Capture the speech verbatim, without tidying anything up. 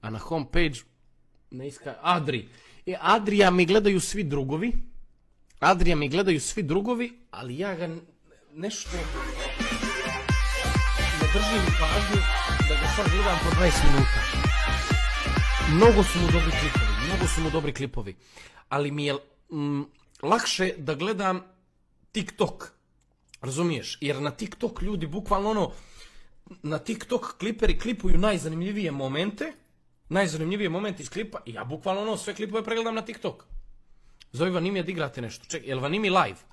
a na homepage ne iska... Adri. E, Adrija mi gledaju svi drugovi. Adrija mi gledaju svi drugovi, ali ja ga nešto ne držim pažnju da ga sad gledam po dvadeset minuta. Mnogo su mu dobri klipovi, mnogo su mu dobri klipovi. Ali mi je mm, lakše da gledam TikTok. Razumiješ? Jer na TikTok ljudi bukvalno ono, na TikTok kliperi klipuju najzanimljivije momente, najzanimljivije momente iz klipa i ja bukvalno ono sve klipove pregledam na TikTok. Zove Vanimi da igrate nešto. Ček, jel Vanimi live?